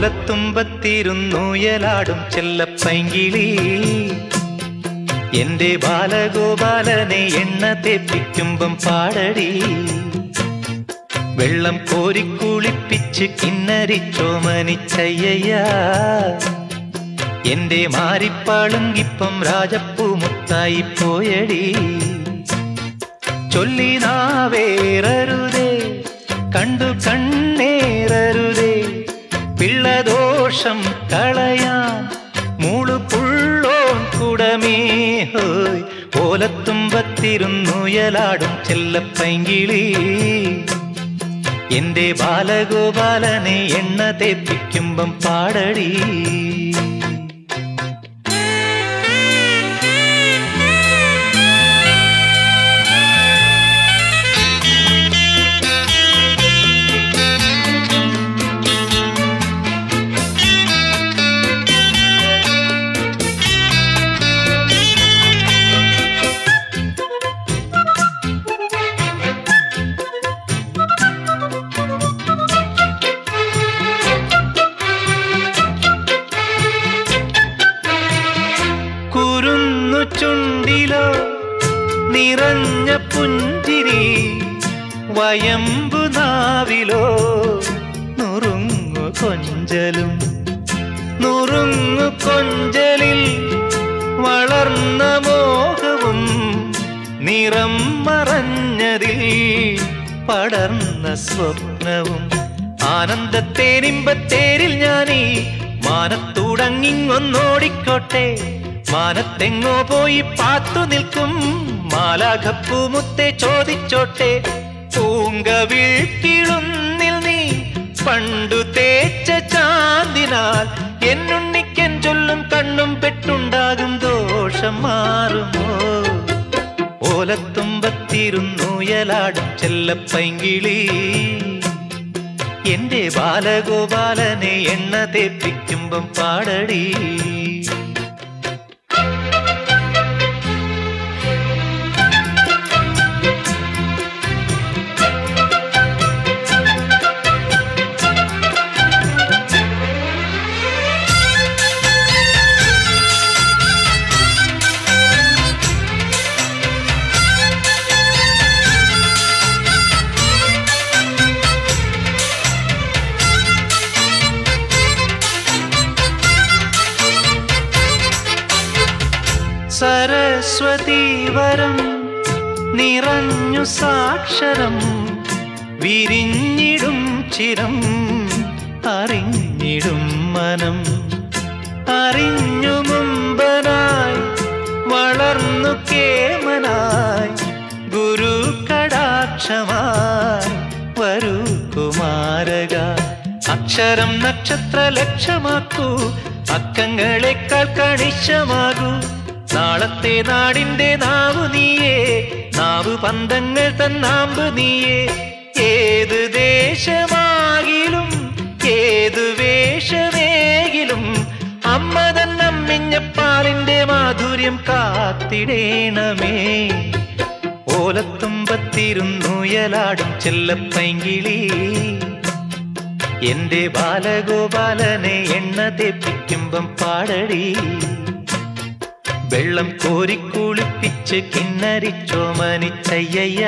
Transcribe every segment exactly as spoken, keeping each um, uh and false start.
ഓലത്തുമ്പത്തിരുന്നുയലാടും ചെല്ലപ്പൈങ്കിളി എന്റെ ബാലഗോപാലനെ എണ്ണ തേപ്പിക്കുമ്പം പാടടി വെള്ളം കോരിക്കുളിപ്പിച്ച് കിന്നരിച്ചോമനിച്ചയ്യ എന്റെ മാരിപ്പാളുങ്കിപ്പം രാജപ്പൂമുത്തായി പോയടി ചൊല്ലി നാവേറരുതേ കണ്ടു കണ്ണേറരുതേ പിള്ളദോഷം കളയാൻ മൂളുപുള്ളോൻ കുടമേ ഹോയ് ഓലത്തുമ്പത്തിരുന്നുയലാടും ചെല്ലപ്പൈങ്കിളി എന്റെ ബാലഗോപാലനെ എണ്ണ തേപ്പിക്കുമ്പം പാടടി ചുണ്ടിലോ നിറഞ്ഞ പുഞ്ചിരി വയമ്പു നാവിലോ നുറുങ്ങു കൊഞ്ചലും നുറുങ്ങു കൊഞ്ചലിൽ വളർന്ന മോഹവും നിറം മറഞ്ഞതിൽ പടർന്ന സ്വപ്നവും ആനന്ദത്തേരിമ്പത്തേരിൽ ഞാനീ മാനത്തുടങ്ങിങ്ങൊന്നോടിക്കോട്ടെ മാനത്തെങ്ങോ പോയി പാത്തു നിൽക്കും മാലാഖപ്പൂമുത്തെ ചോദിച്ചോട്ടെ പൂങ്കവിഴ്ക്കിളുന്നിൽ നീ പണ്ടു തേച്ച ചാന്തിനാൽ എന്നുണ്ണിക്കൻ ചൊല്ലും കണ്ണും പെട്ടുണ്ടാകും ദോഷം മാറുമോ ഓലത്തുമ്പത്തിരുന്നുയലാടും ചെല്ലപ്പൈങ്കിളി എന്റെ ബാലഗോപാലനെ എണ്ണ തേപ്പിക്കുമ്പം പാടടി സരസ്വതീവരം നിറഞ്ഞു സാക്ഷരം വിരിഞ്ഞിടും ചിരം അറിഞ്ഞിടും മനം അറിഞ്ഞു മുമ്പനായി വളർന്നു കേമനായി ഗുരു കടാക്ഷമായി വരൂ കുമാരക അക്ഷരം നക്ഷത്ര ലക്ഷ്യമാക്കൂ അക്കങ്ങളെക്കാൾ കണിശമാകൂ നാളത്തെ നാടിന്റെ നാവു നീയേ നാവു പന്തങ്ങൾ തന്നാമ്പ് നീയേ ഏത് ദേശമാകിലും ഏതു വേഷമേകിലും അമ്മ തന്നമ്മിഞ്ഞപ്പാലിന്റെ മാധുര്യം കാത്തിടേണമേ ഓലത്തുമ്പത്തിരുന്നുയലാടും ചെല്ലപ്പൈങ്കിളി എന്റെ ബാലഗോപാലനെ എണ്ണ തേപ്പിക്കുമ്പം പാടടി വെള്ളം കോരിക്കുളിപ്പിച്ച് കിന്നരിച്ചോമനിച്ചയ്യ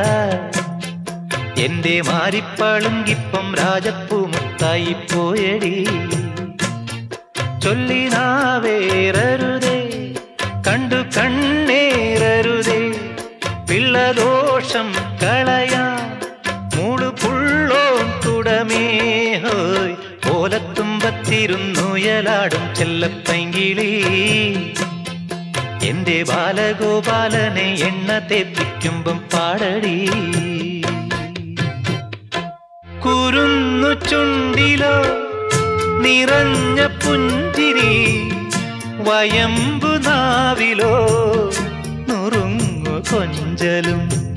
എന്റെ മാരിപ്പാളുങ്കിപ്പം രാജപ്പൂമുത്തായി പോയടി ചൊല്ലി നാവേറരുതേ കണ്ടു കണ്ണേറരുതേ പിള്ളദോഷം കളയാൻ മൂളുപുള്ളോൻ തുടമേ ഹോയ് ഓലത്തുമ്പത്തിരുന്നുയലാടും ചെല്ലപ്പൈങ്കിളി എന്റെ ബാലഗോപാലനെ എണ്ണ തേപ്പിക്കുമ്പം പാടടി കുരുന്നു ചുണ്ടിലോ നിറഞ്ഞ പുഞ്ചിരി വയമ്പു നാവിലോ നുറുങ്ങു കൊഞ്ചലും